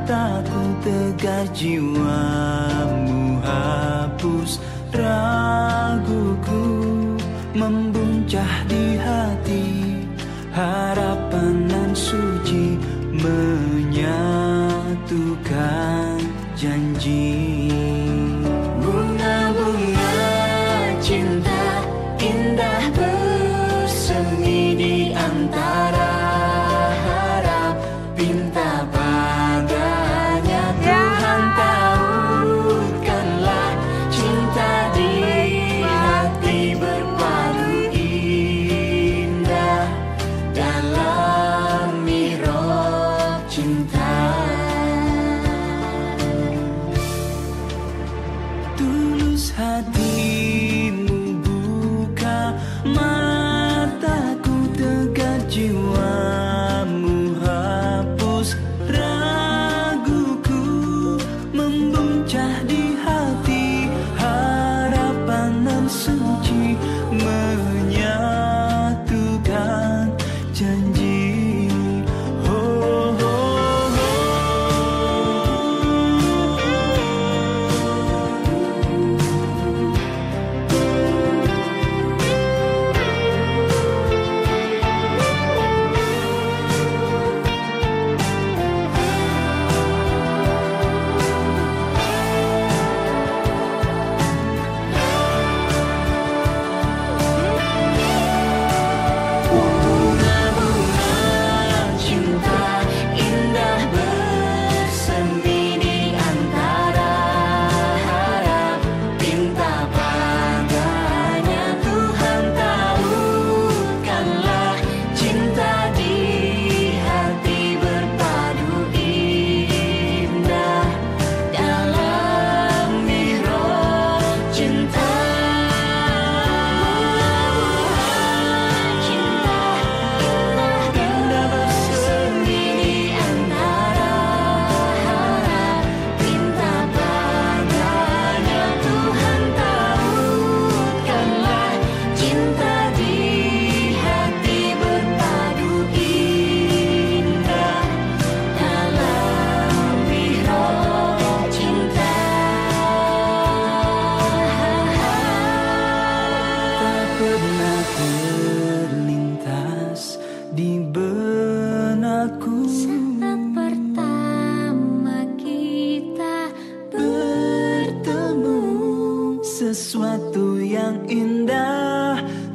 mataku tegar, jiwamu hapus raguku, membuncah di hati harapan nan suci, menyatukan janji. Bunga-bunga cinta indah bersemi di antara harap, pinta padanya Tuhan tautkanlah cinta di hati berpadu indah dalam mihrab cinta. Tulus hatimu buka, mataku tegar, jiwamu hapus raguku, membuncah di hati harapan nan suci, menyatukan janji. Pernah terlintas di benakku saat pertama kita bertemu, sesuatu yang indah